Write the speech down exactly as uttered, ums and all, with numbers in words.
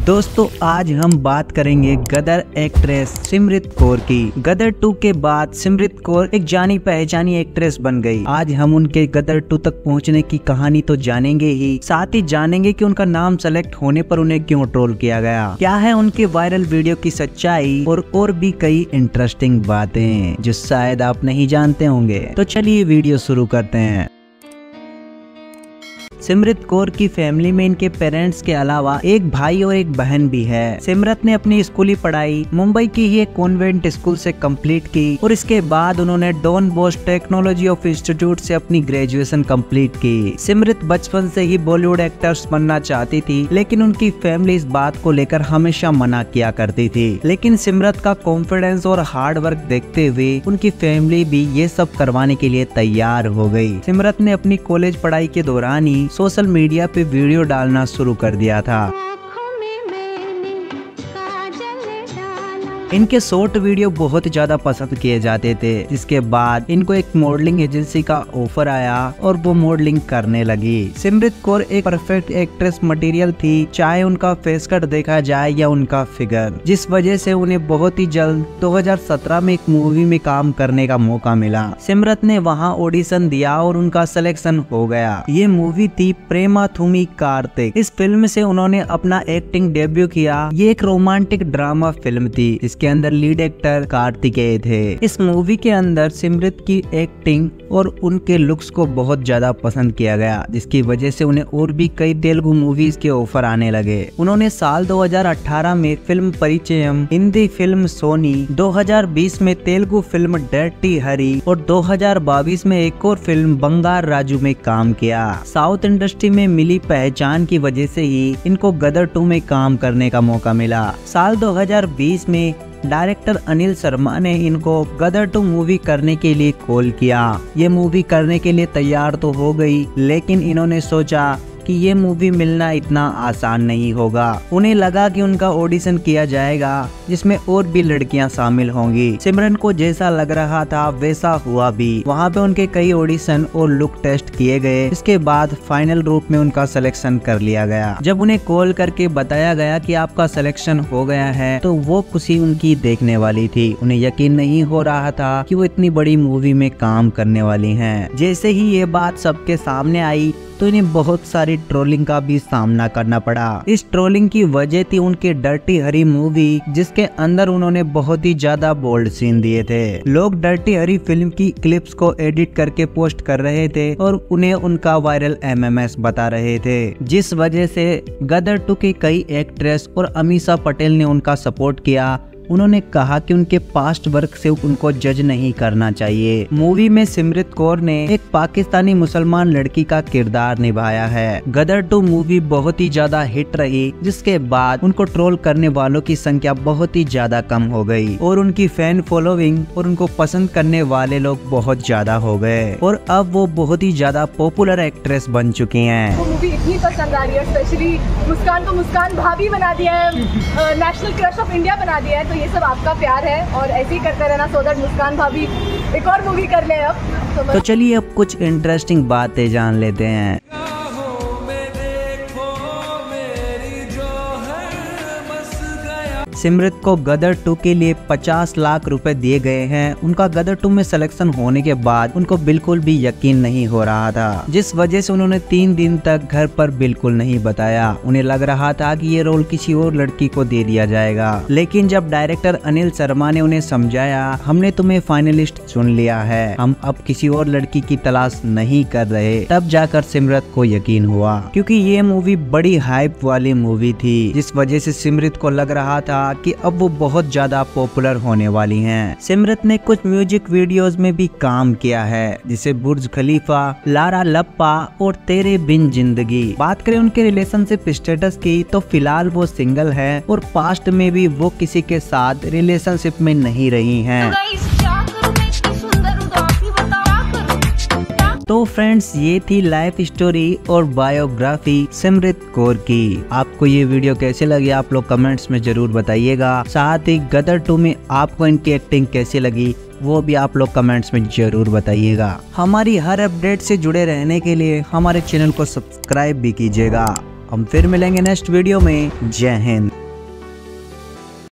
दोस्तों आज हम बात करेंगे गदर एक्ट्रेस सिमरत कौर की। गदर टू के बाद सिमरत कौर एक जानी पहचानी एक्ट्रेस बन गई। आज हम उनके गदर टू तक पहुंचने की कहानी तो जानेंगे ही, साथ ही जानेंगे कि उनका नाम सेलेक्ट होने पर उन्हें क्यों ट्रोल किया गया, क्या है उनके वायरल वीडियो की सच्चाई और और भी कई इंटरेस्टिंग बातें जो शायद आप नहीं जानते होंगे। तो चलिए वीडियो शुरू करते हैं। सिमरत कौर की फैमिली में इनके पेरेंट्स के अलावा एक भाई और एक बहन भी है। सिमरत ने अपनी स्कूली पढ़ाई मुंबई की ही एक कॉन्वेंट स्कूल से कंप्लीट की और इसके बाद उन्होंने Don Bosco technology of institute से अपनी ग्रेजुएशन कंप्लीट की। सिमरत बचपन से ही बॉलीवुड एक्टर्स बनना चाहती थी, लेकिन उनकी फैमिली इस बात को लेकर हमेशा मना किया करती थी। लेकिन सिमरत का कॉन्फिडेंस और हार्ड वर्क देखते हुए उनकी फैमिली भी ये सब करवाने के लिए तैयार हो गई। सिमरत ने अपनी कॉलेज पढ़ाई के दौरान ही सोशल मीडिया पे वीडियो डालना शुरू कर दिया था। इनके शॉर्ट वीडियो बहुत ज्यादा पसंद किए जाते थे, जिसके बाद इनको एक मॉडलिंग एजेंसी का ऑफर आया और वो मॉडलिंग करने लगी। सिमरत कौर एक परफेक्ट एक्ट्रेस मटेरियल थी, चाहे उनका फेस कट देखा जाए या उनका फिगर, जिस वजह से उन्हें बहुत ही जल्द दो हज़ार सत्रह में एक मूवी में काम करने का मौका मिला। सिमरत ने वहां ऑडिशन दिया और उनका सिलेक्शन हो गया। ये मूवी थी प्रेमा थुमी कार्तिक। इस फिल्म से उन्होंने अपना एक्टिंग डेब्यू किया। ये एक रोमांटिक ड्रामा फिल्म थी के अंदर लीड एक्टर कार्तिकेय थे। इस मूवी के अंदर सिमरत की एक्टिंग और उनके लुक्स को बहुत ज्यादा पसंद किया गया, जिसकी वजह से उन्हें और भी कई तेलुगु मूवीज के ऑफर आने लगे। उन्होंने साल दो हज़ार अठारह में फिल्म परिचयम, हिंदी फिल्म सोनी, दो हज़ार बीस में तेलुगु फिल्म डर्टी हरी और दो हज़ार बाईस में एक और फिल्म बंगार राजू में काम किया। साउथ इंडस्ट्री में मिली पहचान की वजह से ही इनको गदर टू में काम करने का मौका मिला। साल दो हज़ार बीस में डायरेक्टर अनिल शर्मा ने इनको गदर टू मूवी करने के लिए कॉल किया। ये मूवी करने के लिए तैयार तो हो गई, लेकिन इन्होंने सोचा कि ये मूवी मिलना इतना आसान नहीं होगा। उन्हें लगा कि उनका ऑडिशन किया जाएगा जिसमें और भी लड़कियां शामिल होंगी। सिमरन को जैसा लग रहा था वैसा हुआ भी। वहां पे उनके कई ऑडिशन और लुक टेस्ट किए गए। इसके बाद फाइनल रूप में उनका सिलेक्शन कर लिया गया। जब उन्हें कॉल करके बताया गया कि आपका सिलेक्शन हो गया है, तो वो खुशी उनकी देखने वाली थी। उन्हें यकीन नहीं हो रहा था कि वो इतनी बड़ी मूवी में काम करने वाली हैं। जैसे ही ये बात सबके सामने आई तो इन्हें बहुत सारी ट्रोलिंग का भी सामना करना पड़ा। इस ट्रोलिंग की वजह थी उनकी डर्टी हरी मूवी, जिसके अंदर उन्होंने बहुत ही ज्यादा बोल्ड सीन दिए थे। लोग डर्टी हरी फिल्म की क्लिप्स को एडिट करके पोस्ट कर रहे थे और उन्हें उनका वायरल एम एम एस बता रहे थे, जिस वजह से गदर टू की कई एक्ट्रेस और अमीषा पटेल ने उनका सपोर्ट किया। उन्होंने कहा कि उनके पास्ट वर्क से उनको जज नहीं करना चाहिए। मूवी में सिमरत कौर ने एक पाकिस्तानी मुसलमान लड़की का किरदार निभाया है। गदर टू मूवी बहुत ही ज्यादा हिट रही, जिसके बाद उनको ट्रोल करने वालों की संख्या बहुत ही ज्यादा कम हो गई और उनकी फैन फॉलोइंग और उनको पसंद करने वाले लोग बहुत ज्यादा हो गए और अब वो बहुत ही ज्यादा पॉपुलर एक्ट्रेस बन चुकी हैं। वो मूवी इतनी पसंद आ रही है, स्पेशली मुस्कान को मुस्कान भाभी बना दिया है, नेशनल क्रश ऑफ इंडिया बना दिया है। तो ये सब आपका प्यार है और ऐसे ही करते रहना, सो दैट मुस्कान भाभी एक और मूवी कर ले अब। तो, तो चलिए अब कुछ इंटरेस्टिंग बातें जान लेते हैं। सिमरत को गदर टू के लिए पचास लाख रुपए दिए गए हैं। उनका गदर टू में सिलेक्शन होने के बाद उनको बिल्कुल भी यकीन नहीं हो रहा था, जिस वजह से उन्होंने तीन दिन तक घर पर बिल्कुल नहीं बताया। उन्हें लग रहा था कि ये रोल किसी और लड़की को दे दिया जाएगा, लेकिन जब डायरेक्टर अनिल शर्मा ने उन्हें समझाया, हमने तुम्हें फाइनलिस्ट चुन लिया है, हम अब किसी और लड़की की तलाश नहीं कर रहे, तब जाकर सिमरत को यकीन हुआ। क्योंकि ये मूवी बड़ी हाइप वाली मूवी थी, जिस वजह से सिमरत को लग रहा था कि अब वो बहुत ज्यादा पॉपुलर होने वाली हैं। सिमरत ने कुछ म्यूजिक वीडियोस में भी काम किया है, जिसे बुर्ज खलीफा, लारा लप्पा और तेरे बिन जिंदगी। बात करें उनके रिलेशनशिप स्टेटस की, तो फिलहाल वो सिंगल है और पास्ट में भी वो किसी के साथ रिलेशनशिप में नहीं रही हैं। तो फ्रेंड्स, ये थी लाइफ स्टोरी और बायोग्राफी सिमरत कौर की। आपको ये वीडियो कैसे लगी आप लोग कमेंट्स में जरूर बताइएगा। साथ ही गदर टू में आपको इनकी एक्टिंग कैसी लगी वो भी आप लोग कमेंट्स में जरूर बताइएगा। हमारी हर अपडेट से जुड़े रहने के लिए हमारे चैनल को सब्सक्राइब भी कीजिएगा। हम फिर मिलेंगे नेक्स्ट वीडियो में। जय हिंद।